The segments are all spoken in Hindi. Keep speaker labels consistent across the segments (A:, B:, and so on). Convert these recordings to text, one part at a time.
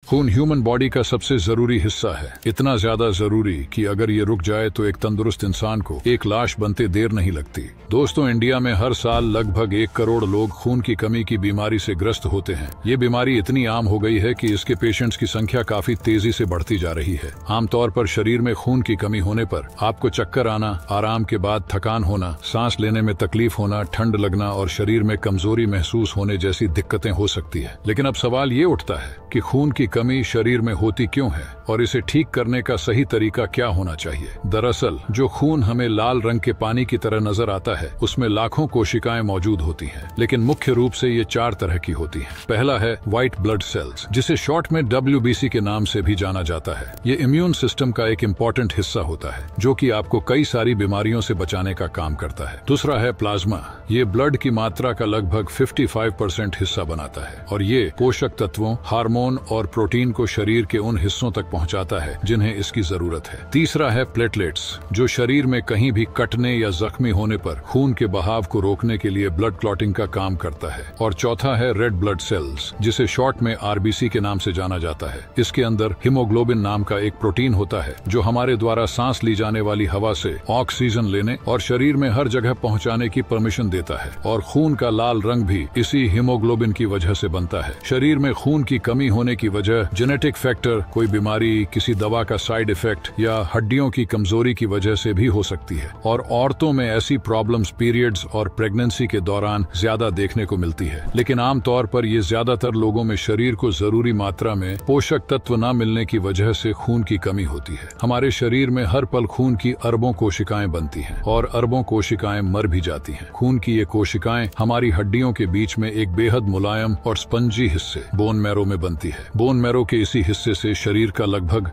A: खून ह्यूमन बॉडी का सबसे जरूरी हिस्सा है, इतना ज्यादा जरूरी कि अगर ये रुक जाए तो एक तंदुरुस्त इंसान को एक लाश बनते देर नहीं लगती। दोस्तों, इंडिया में हर साल लगभग 1 करोड़ लोग खून की कमी की बीमारी से ग्रस्त होते हैं। ये बीमारी इतनी आम हो गई है कि इसके पेशेंट्स की संख्या काफी तेजी से बढ़ती जा रही है। आमतौर पर शरीर में खून की कमी होने पर आपको चक्कर आना, आराम के बाद थकान होना, सांस लेने में तकलीफ होना, ठंड लगना और शरीर में कमजोरी महसूस होने जैसी दिक्कतें हो सकती है। लेकिन अब सवाल ये उठता है कि खून की कमी शरीर में होती क्यों है और इसे ठीक करने का सही तरीका क्या होना चाहिए। दरअसल जो खून हमें लाल रंग के पानी की तरह नजर आता है उसमें लाखों कोशिकाएं मौजूद होती हैं, लेकिन मुख्य रूप से ये 4 तरह की होती हैं। पहला है व्हाइट ब्लड सेल्स, जिसे शॉर्ट में WBC के नाम से भी जाना जाता है। ये इम्यून सिस्टम का एक इम्पोर्टेंट हिस्सा होता है जो कि आपको कई सारी बीमारियों से बचाने का काम करता है। दूसरा है प्लाज्मा, ये ब्लड की मात्रा का लगभग 55% हिस्सा बनाता है और ये पोषक तत्वों, हार्मोन और प्रोटीन को शरीर के उन हिस्सों तक पहुंचाता है जिन्हें इसकी जरूरत है। तीसरा है प्लेटलेट्स, जो शरीर में कहीं भी कटने या जख्मी होने पर खून के बहाव को रोकने के लिए ब्लड क्लॉटिंग का काम करता है। और चौथा है रेड ब्लड सेल्स, जिसे शॉर्ट में RBC के नाम से जाना जाता है। इसके अंदर हीमोग्लोबिन नाम का एक प्रोटीन होता है जो हमारे द्वारा सांस ली जाने वाली हवा से ऑक्सीजन लेने और शरीर में हर जगह पहुंचाने की परमिशन देता है। और खून का लाल रंग भी इसी हीमोग्लोबिन की वजह से बनता है। शरीर में खून की कमी होने की वजह जेनेटिक फैक्टर, कोई बीमारी, किसी दवा का साइड इफेक्ट या हड्डियों की कमजोरी की वजह से भी हो सकती है। और औरतों में ऐसी प्रॉब्लम्स पीरियड्स और प्रेगनेंसी के दौरान ज्यादा देखने को मिलती है। लेकिन आमतौर पर ये ज्यादातर लोगों में शरीर को जरूरी मात्रा में पोषक तत्व न मिलने की वजह से खून की कमी होती है। हमारे शरीर में हर पल खून की अरबों कोशिकाएं बनती हैं और अरबों कोशिकाएं मर भी जाती हैं। खून की ये कोशिकाएं हमारी हड्डियों के बीच में एक बेहद मुलायम और स्पंजी हिस्से बोन मैरो में बनती है। बोन मैरो के इसी हिस्से से शरीर का लगभग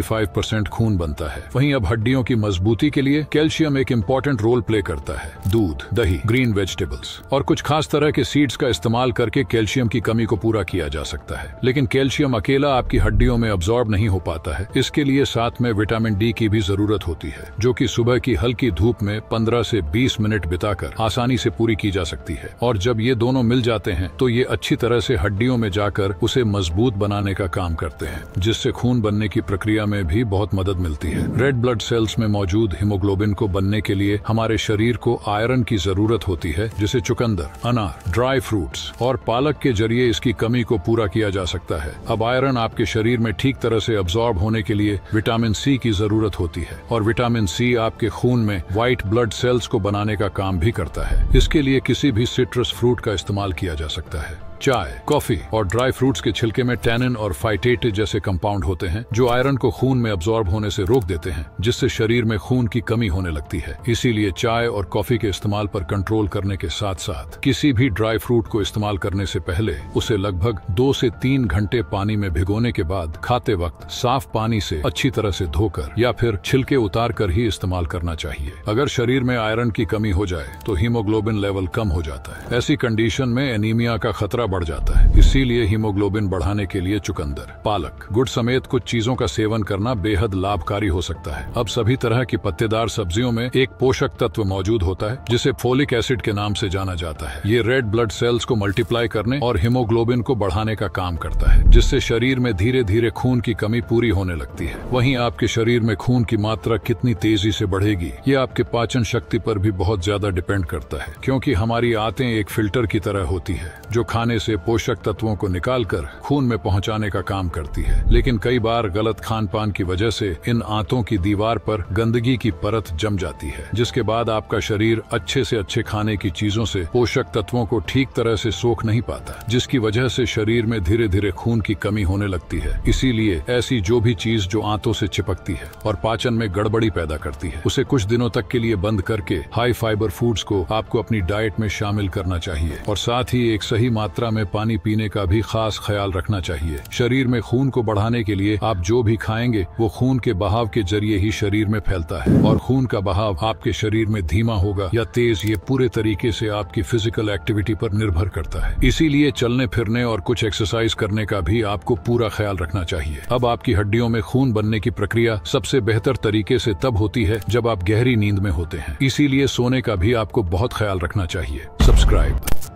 A: 95% खून बनता है। वहीं अब हड्डियों की मजबूती के लिए कैल्शियम एक इम्पोर्टेंट रोल प्ले करता है। दूध, दही, ग्रीन वेजिटेबल्स और कुछ खास तरह के सीड्स का इस्तेमाल करके कैल्शियम की कमी को पूरा किया जा सकता है। लेकिन कैल्शियम अकेला आपकी हड्डियों में अब्सॉर्ब नहीं हो पाता है। इसके लिए साथ में विटामिन D की भी जरूरत होती है, जो कि सुबह की हल्की धूप में 15 से 20 मिनट बिताकर आसानी से पूरी की जा सकती है। और जब ये दोनों मिल जाते हैं तो ये अच्छी तरह से हड्डियों में जाकर उसे मजबूत बनाने का काम करते हैं, जिससे खून बनने की प्रक्रिया में भी बहुत मदद मिलती है। रेड ब्लड सेल्स में मौजूद हीमोग्लोबिन को बनने के लिए हमारे शरीर को आयरन की जरूरत होती है, जिसे चुकंदर, अनार, ड्राई फ्रूट्स और पालक के जरिए इसकी कमी को पूरा किया जा सकता है। अब आयरन आपके शरीर में ठीक तरह से अब्सॉर्ब होने के लिए विटामिन C की जरूरत होती है और विटामिन C आपके खून में व्हाइट ब्लड सेल्स को बनाने का काम भी करता है। इसके लिए किसी भी सिट्रस फ्रूट का इस्तेमाल किया जा सकता है। चाय, कॉफी और ड्राई फ्रूट्स के छिलके में टैनिन और फाइटेट जैसे कंपाउंड होते हैं जो आयरन को खून में अब्सॉर्ब होने से रोक देते हैं, जिससे शरीर में खून की कमी होने लगती है। इसीलिए चाय और कॉफी के इस्तेमाल पर कंट्रोल करने के साथ साथ किसी भी ड्राई फ्रूट को इस्तेमाल करने से पहले उसे लगभग 2 से 3 घंटे पानी में भिगोने के बाद खाते वक्त साफ पानी से अच्छी तरह से धोकर या फिर छिलके उतार कर ही इस्तेमाल करना चाहिए। अगर शरीर में आयरन की कमी हो जाए तो हीमोग्लोबिन लेवल कम हो जाता है। ऐसी कंडीशन में एनीमिया का खतरा बढ़ जाता है। इसीलिए हीमोग्लोबिन बढ़ाने के लिए चुकंदर, पालक, गुड़ समेत कुछ चीजों का सेवन करना बेहद लाभकारी हो सकता है। अब सभी तरह की पत्तेदार सब्जियों में एक पोषक तत्व मौजूद होता है जिसे फोलिक एसिड के नाम से जाना जाता है। ये रेड ब्लड सेल्स को मल्टीप्लाई करने और हीमोग्लोबिन को बढ़ाने का काम करता है, जिससे शरीर में धीरे धीरे खून की कमी पूरी होने लगती है। वहीं आपके शरीर में खून की मात्रा कितनी तेजी से बढ़ेगी ये आपके पाचन शक्ति पर भी बहुत ज्यादा डिपेंड करता है, क्योंकि हमारी आंतें एक फिल्टर की तरह होती है जो खाने से पोषक तत्वों को निकालकर खून में पहुंचाने का काम करती है। लेकिन कई बार गलत खान पान की वजह से इन आंतों की दीवार पर गंदगी की परत जम जाती है, जिसके बाद आपका शरीर अच्छे से अच्छे खाने की चीजों से पोषक तत्वों को ठीक तरह से सोख नहीं पाता, जिसकी वजह से शरीर में धीरे धीरे खून की कमी होने लगती है। इसीलिए ऐसी जो भी चीज जो आंतों से चिपकती है और पाचन में गड़बड़ी पैदा करती है उसे कुछ दिनों तक के लिए बंद करके हाई फाइबर फूड्स को आपको अपनी डाइट में शामिल करना चाहिए। और साथ ही एक सही मात्रा में पानी पीने का भी खास ख्याल रखना चाहिए। शरीर में खून को बढ़ाने के लिए आप जो भी खाएंगे वो खून के बहाव के जरिए ही शरीर में फैलता है, और खून का बहाव आपके शरीर में धीमा होगा या तेज ये पूरे तरीके से आपकी फिजिकल एक्टिविटी पर निर्भर करता है। इसीलिए चलने फिरने और कुछ एक्सरसाइज करने का भी आपको पूरा ख्याल रखना चाहिए। अब आपकी हड्डियों में खून बनने की प्रक्रिया सबसे बेहतर तरीके से तब होती है जब आप गहरी नींद में होते हैं। इसीलिए सोने का भी आपको बहुत ख्याल रखना चाहिए। सब्सक्राइब।